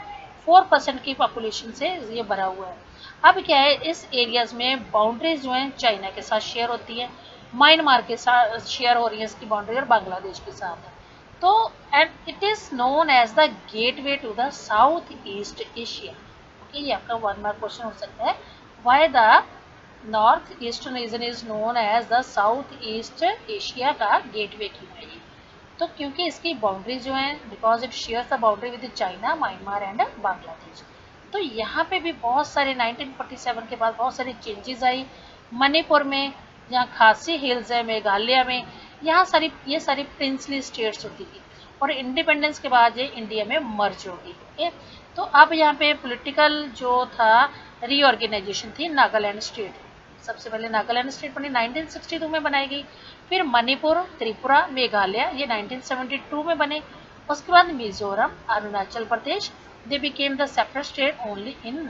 4% की पॉपुलेशन से ये भरा हुआ है। अब क्या है, इस एरियाज में बाउंड्रीज जो हैं चाइना के साथ शेयर होती है, म्यांमार के साथ शेयर हो रही है इसकी बाउंड्री, और बांग्लादेश के साथ है। तो and it is known as the gateway to the south east Asia. Okay, ये आपका 1 मार्क क्वेश्चन हो सकता है, why the north eastern region is known as the south east Asia का गेटवे क्यों है ये? तो क्योंकि इसकी बाउंड्री जो है, because it shares the boundary with China, Myanmar and Bangladesh. तो यहाँ पे भी बहुत सारे 1947 के बाद बहुत सारी चेंजेस आई। मणिपुर में, जहाँ खासी हिल्स है, मेघालय में, यहाँ ये सारी प्रिंसली स्टेट्स होती थी, और इंडिपेंडेंस के बाद ये इंडिया में मर्ज होगी। ओके, तो अब यहाँ पे पॉलिटिकल जो था रीऑर्गेनाइजेशन थी, नागालैंड स्टेट, सबसे पहले नागालैंड स्टेट बनी 1962 में बनाई गई, फिर मणिपुर, त्रिपुरा, मेघालय ये 1972 में बने, उसके बाद Mizoram, Arunachal Pradesh, they became the separate state only in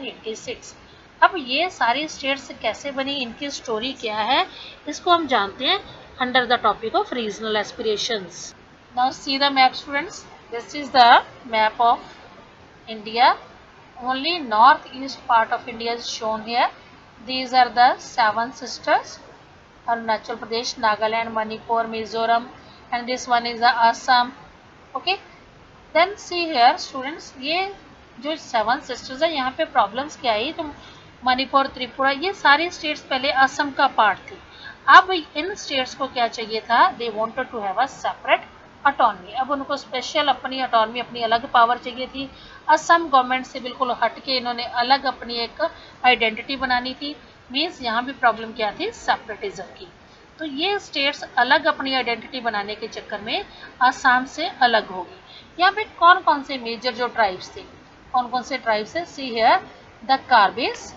1986। अब ये सारी स्टेट्स कैसे बनी, इनकी स्टोरी क्या है, इसको हम जानते हैं under the topic of regional aspirations. Now see the map students, this is the map of India. Only northeast part of India is shown here. These are the 7 sisters: Arunachal Pradesh, Nagaland, Manipur, Mizoram, and this one is the Assam. Okay. Then see here students, ये जो 7 sisters है, यहाँ पे problems क्या आई, तो मणिपुर, त्रिपुरा, ये सारी states पहले असम का पार्ट थी। अब इन स्टेट्स को क्या चाहिए था, they wanted to have a separate autonomy. अब उनको स्पेशल अपनी ऑटोनमी, अपनी अलग पावर चाहिए थी। असम गवर्नमेंट से बिल्कुल हट के इन्होंने अलग अपनी एक आइडेंटिटी बनानी थी। मीन्स यहाँ भी प्रॉब्लम क्या थी, सेपरेटिज्म की। तो ये स्टेट्स अलग अपनी आइडेंटिटी बनाने के चक्कर में असम से अलग हो गई। यहाँ पे कौन कौन से मेजर जो ट्राइब्स थे, कौन कौन से ट्राइब्स है, सी हियर द कार्बिस,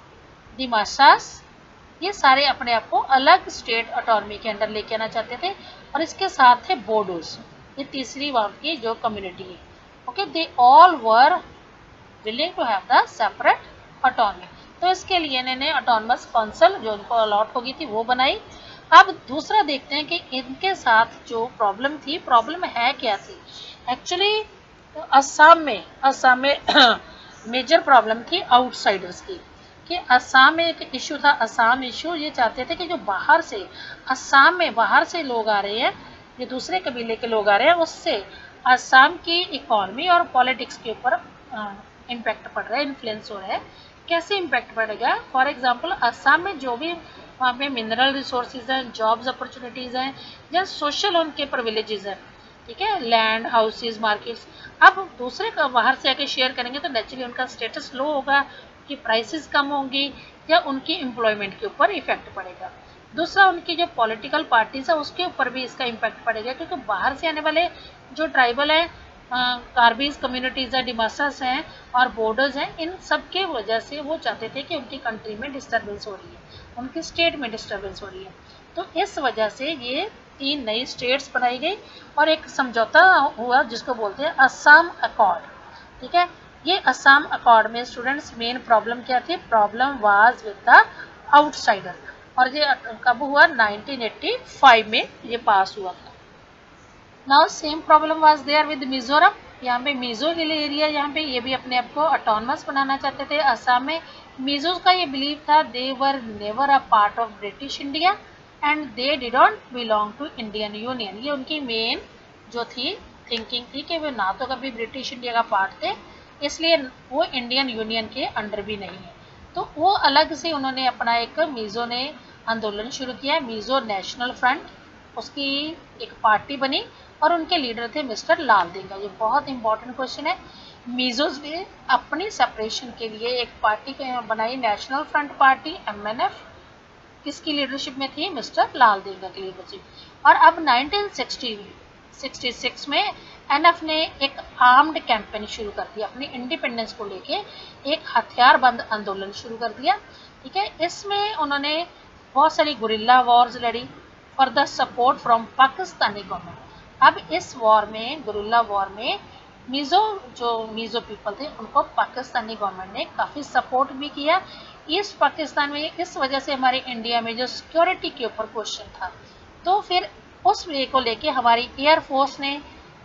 दिमासास, ये सारे अपने आप को अलग स्टेट ऑटोनमी के अंडर लेके आना चाहते थे। और इसके साथ थे बोडोस, ये तीसरी वहाँ की जो कम्युनिटी है। Okay, they all were willing to have the separate autonomy. तो इसके लिए इन्होंने ऑटोनमस काउंसिल जो उनको अलॉट हो गई थी वो बनाई। अब दूसरा देखते हैं कि इनके साथ जो प्रॉब्लम थी, प्रॉब्लम है क्या थी एक्चुअली। असम में मेजर प्रॉब्लम थी आउटसाइडर्स की, कि असम में एक इशू था, असम इशू। ये चाहते थे कि जो बाहर से, असम में बाहर से लोग आ रहे हैं, ये दूसरे कबीले के लोग आ रहे हैं, उससे असम की इकोनॉमी और पॉलिटिक्स के ऊपर इम्पैक्ट पड़ रहा है, इन्फ्लुएंस हो रहा है। कैसे इम्पैक्ट पड़ेगा, फॉर एग्जांपल असम में जो भी वहाँ पे मिनरल रिसोर्सेज हैं, जॉब्स अपॉर्चुनिटीज़ हैं, या सोशल उनके प्रिविलेजेस हैं, ठीक है, लैंड, हाउसेज, मार्केट्स। अब दूसरे का बाहर से आके शेयर करेंगे तो नेचुरली उनका स्टेटस लो होगा, की प्राइसेस कम होंगी, या उनकी एम्प्लॉयमेंट के ऊपर इफेक्ट पड़ेगा। दूसरा उनकी जो पॉलिटिकल पार्टीज है उसके ऊपर भी इसका इम्पैक्ट पड़ेगा, क्योंकि बाहर से आने वाले जो ट्राइबल है, कार्बीज कम्युनिटीज़ है, डिमासास हैं और बॉर्डर्स हैं, इन सब के वजह से वो चाहते थे कि उनकी कंट्री में डिस्टर्बेंस हो रही है, उनकी स्टेट में डिस्टर्बेंस हो रही है। तो इस वजह से ये 3 नई स्टेट्स बनाई गई और एक समझौता हुआ जिसको बोलते हैं असम अकॉर्ड। ठीक है, ये असम अकॉर्ड में स्टूडेंट्स मेन प्रॉब्लम क्या थी? Problem was with the outsider, और ये कब हुआ? 1985 में ये पास हुआ था। Now same problem was there with Mizoram. यहाँ पे मिजो हिल एरिया, यहाँ पे ये भी अपने आप को ऑटोनमस बनाना चाहते थे। असम में मिजोज का ये बिलीव था they were never a part of British India and they didn't belong to Indian union. ये उनकी मेन जो थी थिंकिंग थी कि वे ना तो कभी ब्रिटिश इंडिया का पार्ट थे, इसलिए वो इंडियन यूनियन के अंडर भी नहीं है। तो वो अलग से उन्होंने अपना एक मिजो ने आंदोलन शुरू किया, मिजो नेशनल फ्रंट, उसकी एक पार्टी बनी और उनके लीडर थे मिस्टर लाल देंगा। ये बहुत इंपॉर्टेंट क्वेश्चन है। मिजोज ने अपनी सेपरेशन के लिए एक पार्टी बनाई, नेशनल फ्रंट पार्टी MNF, किसकी लीडरशिप में थी? मिस्टर लाल देंगा की लीडरशिप। और अब 1966 में NF ने एक आर्म्ड कैंपेन शुरू कर दिया, अपनी इंडिपेंडेंस को लेके एक हथियारबंद आंदोलन शुरू कर दिया। ठीक है, इसमें उन्होंने बहुत सारी गुरिल्ला वॉर्स लड़ी for the support from Pakistani government. अब इस वॉर में, गुरिल्ला वॉर में, मिजो पीपल थे उनको पाकिस्तानी गवर्नमेंट ने काफ़ी सपोर्ट भी किया। ईस्ट पाकिस्तान में इस वजह से हमारे इंडिया में जो सिक्योरिटी के ऊपर क्वेश्चन था, तो फिर उस वे को लेके हमारी एयरफोर्स ने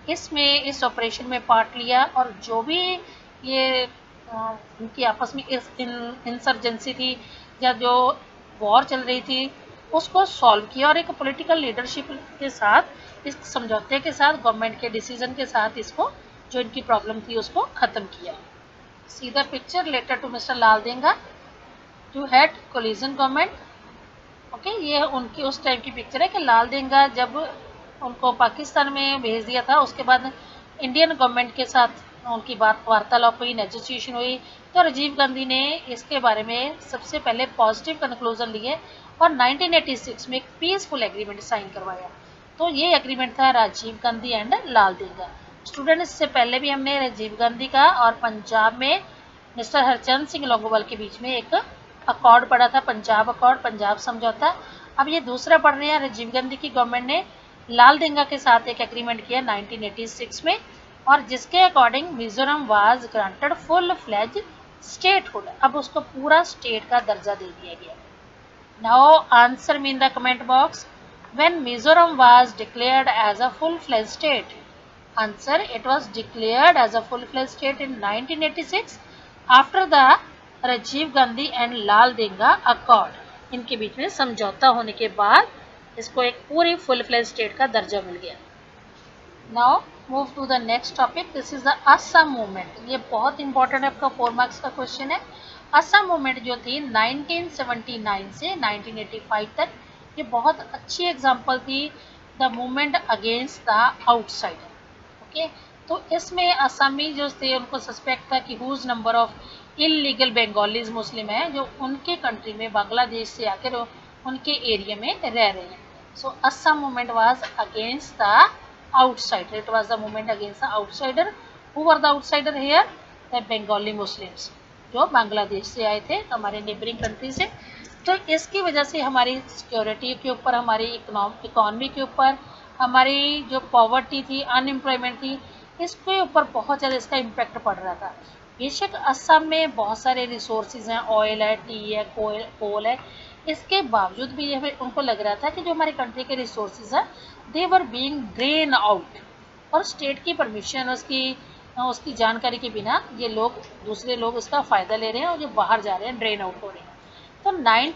इस ऑपरेशन में पार्ट लिया और जो भी ये उनकी आपस में इंसर्जेंसी थी या जो वॉर चल रही थी उसको सॉल्व किया और एक पॉलिटिकल लीडरशिप के साथ, इस समझौते के साथ, गवर्नमेंट के डिसीजन के साथ इसको, जो इनकी प्रॉब्लम थी उसको ख़त्म किया। See the picture letter to Mr Laldenga to head coalition government. Okay, ये उनकी उस टाइम की पिक्चर है कि लाल देंगा जब उनको पाकिस्तान में भेज दिया था, उसके बाद इंडियन गवर्नमेंट के साथ उनकी वार्तालाप हुई, नेगोशिएशन हुई, तो राजीव गांधी ने इसके बारे में सबसे पहले पॉजिटिव कंक्लूजन लिए और 1986 में एक पीसफुल एग्रीमेंट साइन करवाया। तो ये एग्रीमेंट था राजीव गांधी एंड लाल देंगा। स्टूडेंट, इससे पहले भी हमने राजीव गांधी का और पंजाब में मिस्टर हरचंद सिंह लोंगोवाल के बीच में एक अकॉर्ड पड़ा था, पंजाब अकॉर्ड, पंजाब समझौता। अब ये दूसरा पढ़ रहे हैं, राजीव गांधी की गवर्नमेंट ने लाल देंगा के साथ एक एग्रीमेंट किया 1986 में, और जिसके according Mizoram was granted full fledge statehood. अब उसको पूरा स्टेट का दर्जा दे दिया गया। Now answer me in the comment box, when Mizoram was declared as a full fledge state. Answer, it was declared as a full fledge state in 1986 after the Rajiv Gandhi and Laldenga accord. इनके बीच में समझौता होने के बाद इसको एक पूरी फुल फ्लेज स्टेट का दर्जा मिल गया। Now move to the next topic, this is the Assam movement. ये बहुत इंपॉर्टेंट है, आपका 4 मार्क्स का क्वेश्चन है। असम मूवमेंट जो थी 1979 से 1985 तक, ये बहुत अच्छी एग्जाम्पल थी the movement against the outsider. Okay, तो इसमें असमी जो थे उनको सस्पेक्ट था कि whose number of illegal Bengalis Muslim है जो उनके कंट्री में बांग्लादेश से आकर उनके एरिया में रह रहे हैं। So Assam movement was against the outsider. It was the movement against the outsider. Who were the outsider here? The Bengali Muslims, जो बांग्लादेश से आए थे, हमारे नेबरिंग कंट्री से। तो इसकी वजह से हमारी सिक्योरिटी के ऊपर, हमारी इकोनॉमी के ऊपर, हमारी जो पॉवर्टी थी, अनएम्प्लॉयमेंट थी, इसके ऊपर बहुत ज़्यादा इसका इम्पैक्ट पड़ रहा था। बेशक असम में बहुत सारे रिसोर्सेज हैं, ऑयल है, टी है, कोल है, इसके बावजूद भी ये उनको लग रहा था कि जो हमारी कंट्री के रिसोर्सेज हैं they were being drain out, और स्टेट की परमिशन, उसकी जानकारी के बिना ये लोग, दूसरे लोग उसका फ़ायदा ले रहे हैं और जो बाहर जा रहे हैं ड्रेन आउट हो रहे हैं। तो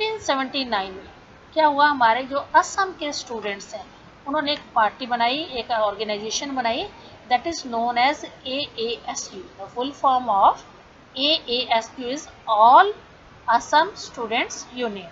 1979 में क्या हुआ, हमारे जो असम के स्टूडेंट्स हैं उन्होंने एक पार्टी बनाई, एक ऑर्गेनाइजेशन बनाई, that is known as AASU। The full form of AASU is all Assam students union.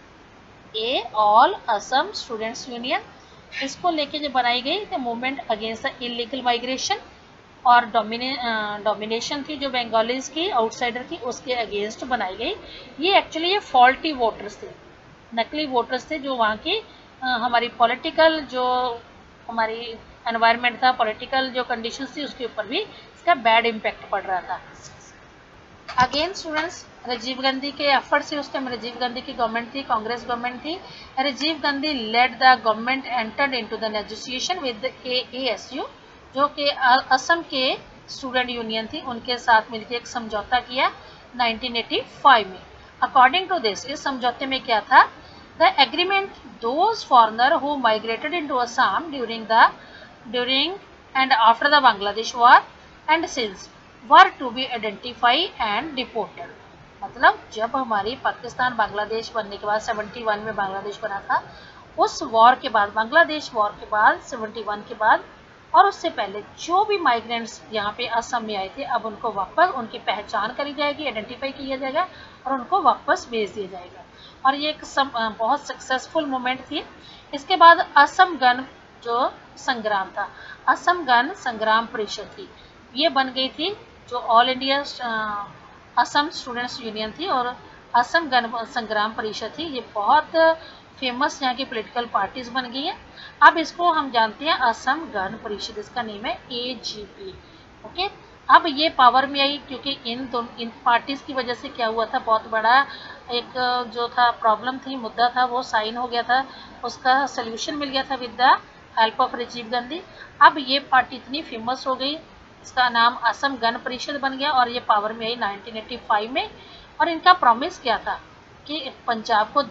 All Assam students union, इसको लेके जो बनाई गई the movement against the illegal migration और डोमिनेशन थी जो बंगालीज की, आउटसाइडर की, उसके अगेंस्ट बनाई गई। ये एक्चुअली ये फॉल्टी वोटर्स थे, नकली वोटर्स थे जो वहाँ की हमारी पॉलिटिकल जो हमारी एनवायरनमेंट था, पॉलिटिकल जो कंडीशंस थी उसके ऊपर भी इसका बैड इम्पैक्ट पड़ रहा था। अगेन स्टूडेंट्स, राजीव गांधी के एफर्ट से, उस टाइम राजीव गांधी की गवर्नमेंट थी, कांग्रेस गवर्नमेंट थी। Rajiv Gandhi led the government entered into the negotiation with AASU, जो कि असम के स्टूडेंट यूनियन थी, उनके साथ मिलकर एक समझौता किया 1985 में। अकॉर्डिंग टू दिस, इस समझौते में क्या था? The agreement, those foreigner who migrated into Assam during and after the Bangladesh war and since were to be identify and deported. मतलब जब हमारी पाकिस्तान बांग्लादेश बनने के बाद 71 में बांग्लादेश बना था, उस वॉर के बाद, बांग्लादेश वॉर के बाद 71 के बाद और उससे पहले जो भी माइग्रेंट्स यहाँ पे असम में आए थे, अब उनको वापस उनकी पहचान करी जाएगी, आइडेंटिफाई किया जाएगा और उनको वापस भेज दिया जाएगा। और ये एक बहुत सक्सेसफुल मोमेंट थी। इसके बाद असम गण जो संग्राम था, असम गण संग्राम परिषद थी, ये बन गई थी, जो all India Assam students union थी और असम गण संग्राम परिषद थी। ये बहुत फेमस यहाँ की पॉलिटिकल पार्टीज बन गई है। अब इसको हम जानते हैं असम गण परिषद, इसका नेम है AGP। ओके, अब ये पावर में आई क्योंकि इन पार्टीज की वजह से क्या हुआ था, बहुत बड़ा एक जो था प्रॉब्लम थी, मुद्दा था, वो साइन हो गया था, उसका सोल्यूशन मिल गया था with the help of Rajiv Gandhi. अब ये पार्टी इतनी फेमस हो गई, इसका नाम असम गण परिषद बन गया और ये पावर में आई 1985 में। और इनका प्रॉमिस क्या था कि पंजाब को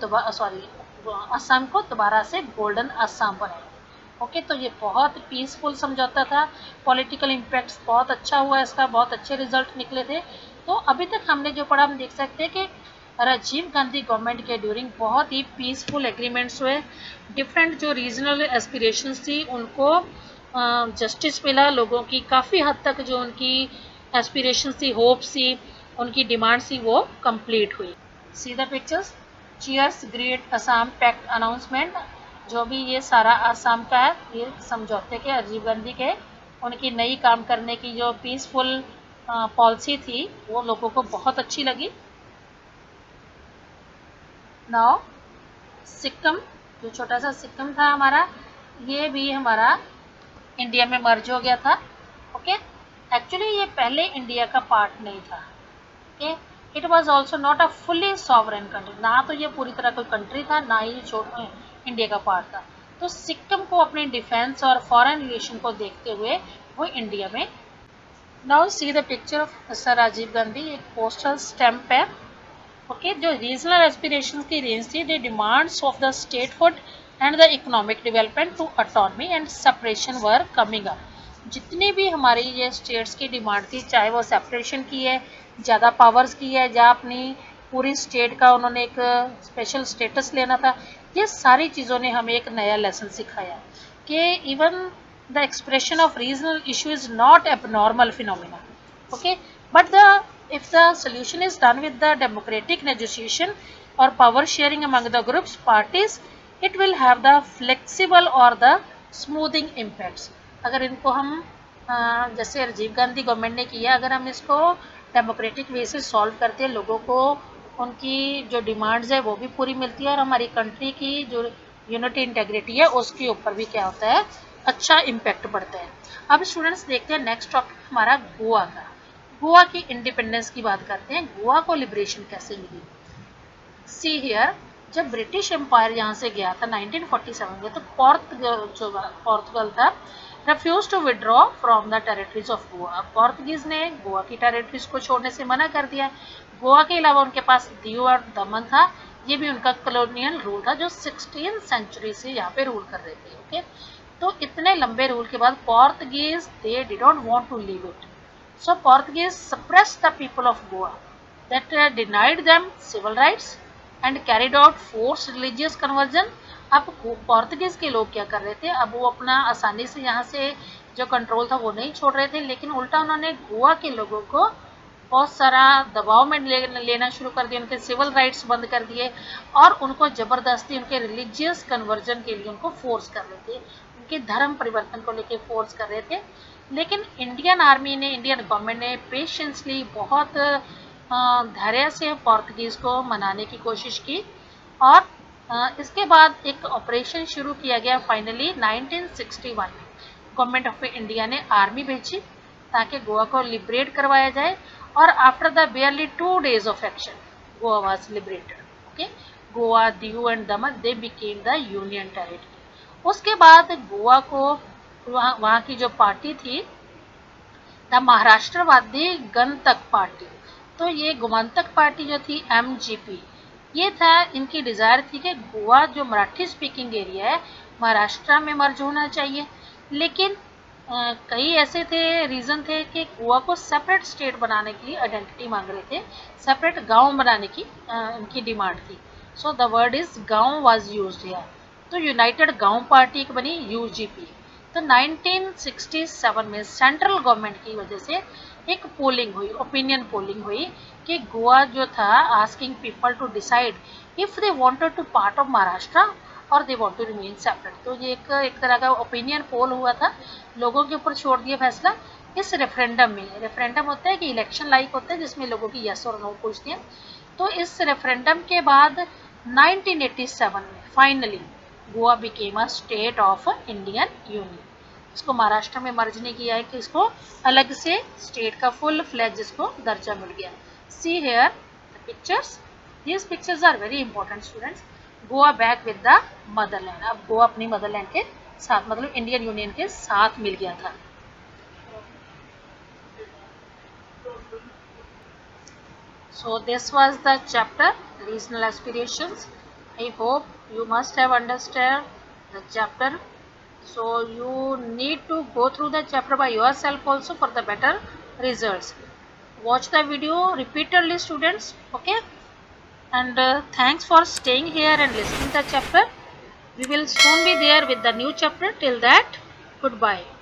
असम को दोबारा से गोल्डन असम बनाए। ओके, तो ये बहुत पीसफुल समझौता था, पॉलिटिकल इम्पैक्ट बहुत अच्छा हुआ, इसका बहुत अच्छे रिजल्ट निकले थे। तो अभी तक हमने जो पढ़ा, हम देख सकते हैं कि राजीव गांधी गवर्नमेंट के ड्यूरिंग बहुत ही पीसफुल एग्रीमेंट्स हुए, डिफरेंट जो रीजनल एस्पिरेशंस थी उनको जस्टिस मिला, लोगों की काफ़ी हद तक जो उनकी एस्पिरेशंस थी, होप्स थी, उनकी डिमांड्स थी, वो कंप्लीट हुई। See the pictures, cheers great Assam pact announcement, जो भी ये सारा असम का है, ये समझौते के राजीव गांधी के, उनकी नई काम करने की जो पीसफुल पॉलिसी थी वो लोगों को बहुत अच्छी लगी। नाउ सिक्किम, जो छोटा सा सिक्किम था हमारा, ये भी हमारा इंडिया में मर्ज हो गया था। ओके, एक्चुअली ये पहले इंडिया का पार्ट नहीं था। Okay, it was also not a fully sovereign country, ना तो ये पूरी तरह कोई कंट्री था, ना ही इंडिया का पार्ट था। तो सिक्किम को अपने डिफेंस और फॉरेन रिलेशन को देखते हुए वो इंडिया में। Now see the picture of sir Rajiv Gandhi, एक पोस्टल स्टैम्प है। ओके, जो रीजनल एस्पिरेशन की रेंज थी, the demands of the statehood and the economic development to autonomy and separation were coming up. जितनी भी हमारी ये स्टेट्स की डिमांड थी, चाहे वो सेपरेशन की है, ज़्यादा पावर्स की है, या अपनी पूरी स्टेट का उन्होंने एक स्पेशल स्टेटस लेना था, ये सारी चीज़ों ने हमें एक नया लेसन सिखाया कि even the expression of regional issue is not abnormal phenomena. Okay, but if the solution is done with the democratic negotiation or power sharing among the groups parties, it will have the flexible or the smoothing impacts। अगर इनको हम जैसे Rajiv Gandhi government ने किया, अगर हम इसको democratic वे से सॉल्व करते हैं, लोगों को उनकी जो डिमांड्स है वो भी पूरी मिलती है और हमारी कंट्री की जो यूनिटी इंटेग्रिटी है उसके ऊपर भी क्या होता है, अच्छा इम्पैक्ट पड़ता है। अब स्टूडेंट्स देखते हैं नेक्स्ट टॉपिक हमारा गोवा का। गोवा की इंडिपेंडेंस की बात करते हैं, गोवा को लिबरेशन कैसे मिली। सी हियर, जब ब्रिटिश एम्पायर यहाँ से गया था 1947 में, तो पोर्तुगल था refused to withdraw from the territories of Goa. Portuguese ने गोवा की टेरिटरीज को छोड़ने से मना कर दिया। गोवा के अलावा उनके पास दीव और दमन था, ये भी उनका कॉलोनियल रूल था जो 16th सेंचुरी से यहाँ पे रूल कर रहे थे। ओके, तो इतने लंबे रूल के बाद Portuguese they did not want to leave it, so Portuguese suppressed the people of Goa, that denied them civil rights and carried out forced religious conversion। अब पोर्तुगीज के लोग क्या कर रहे थे, अब वो अपना आसानी से यहाँ से जो कंट्रोल था वो नहीं छोड़ रहे थे, लेकिन उल्टा उन्होंने गोवा के लोगों को बहुत सारा दबाव में लेना शुरू कर दिया, उनके सिविल राइट्स बंद कर दिए और उनको ज़बरदस्ती उनके रिलीजियस कन्वर्जन के लिए उनको फोर्स कर रहे थे, उनके धर्म परिवर्तन को लेके फोर्स कर रहे थे। लेकिन इंडियन आर्मी ने, इंडियन गवर्नमेंट ने पेशेंसली बहुत धैर्य से पोर्तुगीज़ को मनाने की कोशिश की और इसके बाद एक ऑपरेशन शुरू किया गया फाइनली 1961 में। गवर्नमेंट ऑफ इंडिया ने आर्मी भेजी ताकि गोवा को लिबरेट करवाया जाए, और after the barely 2 days of action Goa was liberated. Okay, Goa, Diu and Daman they became the union territory. उसके बाद गोवा को वहाँ की जो पार्टी थी द महाराष्ट्रवादी गणतंत्र पार्टी, तो ये गोमंतक पार्टी जो थी MGP, ये था, इनकी डिज़ायर थी कि गोवा जो मराठी स्पीकिंग एरिया है महाराष्ट्र में मर्ज होना चाहिए। लेकिन कई ऐसे थे रीज़न थे कि गोवा को सेपरेट स्टेट बनाने की आइडेंटिटी मांग रहे थे, सेपरेट गांव बनाने की इनकी डिमांड थी। So the word is Goans was used here. तो यूनाइटेड गांव पार्टी एक बनी UGP। तो 1967 में सेंट्रल गवर्नमेंट की वजह से एक पोलिंग हुई, ओपिनियन पोलिंग हुई कि गोवा जो था asking people to decide if they wanted to part of Maharashtra और they want to remain separate. तो ये एक तरह का ओपिनियन पोल हुआ था, लोगों के ऊपर छोड़ दिया फैसला इस रेफरेंडम में। रेफरेंडम होता है कि इलेक्शन लाइक होता है जिसमें लोगों की यस और नो पूछते हैं। तो इस रेफरेंडम के बाद 1987 में finally Goa became a state of Indian union. इसको महाराष्ट्र में मर्ज नहीं किया है कि इसको अलग से स्टेट का फुल फ्लैज इसको दर्जा मिल गया। See here the pictures, these pictures are very important students. Goa back with the motherland, अब गोवा अपनी मदरलैंड के साथ, मतलब इंडियन यूनियन के साथ मिल गया था। So this was the chapter regional aspirations. I hope you must have understood the chapter. So you need to go through the chapter by yourself also for the better results. Watch the video repeatedly, students. Okay. And thanks for staying here and listening to the chapter. We will soon be there with the new chapter. Till that, goodbye.